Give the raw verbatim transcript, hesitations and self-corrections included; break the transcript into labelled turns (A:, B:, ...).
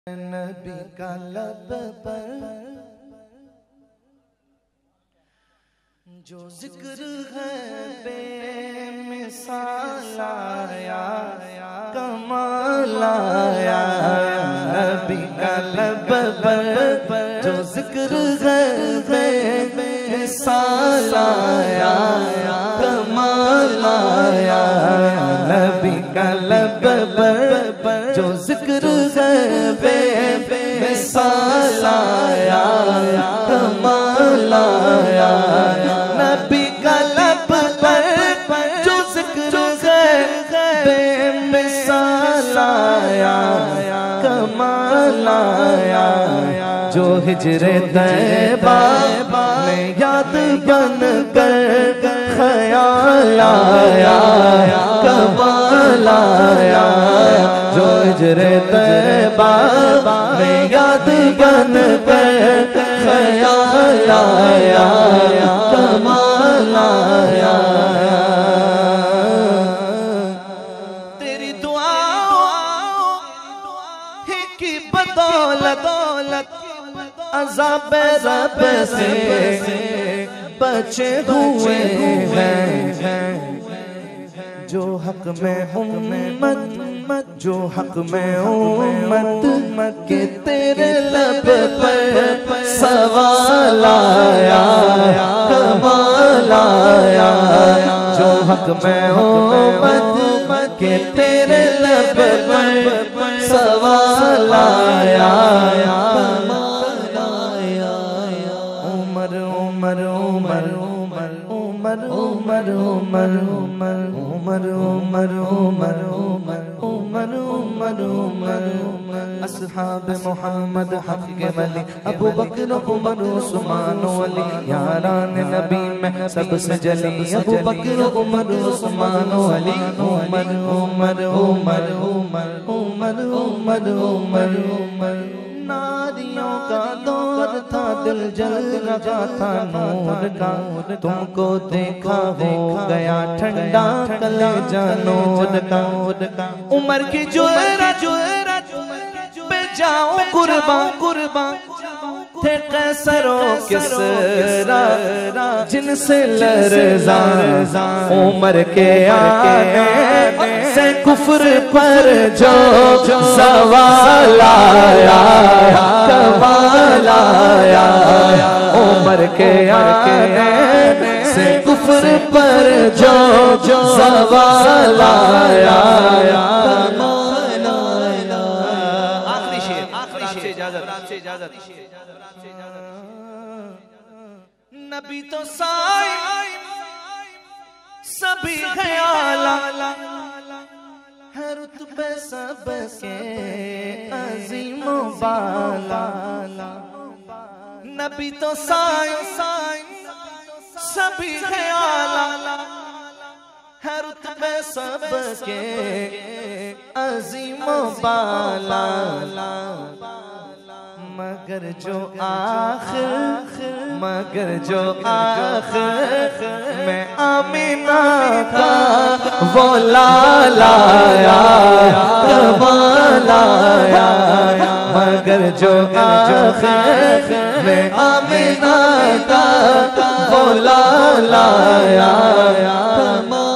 A: नबी का लब पर जो जिक्र है बेमिसाल आया, कमाल आया। नबी का लब पर जो जिक्र है बेमिसाल आया, कमाल आया। नबी का लब पर जो जिक्र है बेमिसाल आया, कमाल आया। नबी का लब पर जो जिक्र है बेमिसाल आया, कमाल आया। जो हिजरे तैबा में याद बन कर ख्याल आया, कमाल आया। जो हिजरे तैबा में याद बन कर ख्याल आया, कमाल आया। तेरी दुआओं की बदौलत अज़ाब रब से बचे हुए हैं। जो हक में उम्मत जो हक में उम्मत के तेरे लब पर सवाल आया, कमाल आया। जो हक में उम्मत के तेरे लब पर सवाल आया, कमाल आया। उमर उमर उमर उमर उमर उमर उमर उमर उमर उमर उमर उमर उमर उमर अस्हाब मोहम्मद हक के वली अबू बकर उमर उस्मान अली। यारान नबी में सबसे जली अबू बकर उमर उस्मान अली। उमर उमर उमर उमर उमर उमर उमर उमर नारियों का दौर था, दिल जल रहा था नूर का। तुमको देखा हो गया ठंडा कलेजा नूर का। उमर की जुर्रत पे जाओ कुर्बान कुर्बान थे कैसरो किसरा, जिनसे लरज़ा उमर के आने से कुफ्र पर जो सवाल आया, कमाल आया। उमर के आने से कुफ्र पर जो सवाल आया, कमाल आया। आखिरी शेर, आखिरी शेर, इजाजत, आपसे इजाजत। नबी तो साई सभी ख्याल है, रुतबे सबके अजीमो बाला। नबी तो साई सभी ख्याल है, रुतबे सबके अजीमो बाला। मगर जो आखिर मगर जो आखिर में आमीना का वो लाल आया, कमाल आया। मगर जो आखिर में आमीना का वो लाल आया, कमाल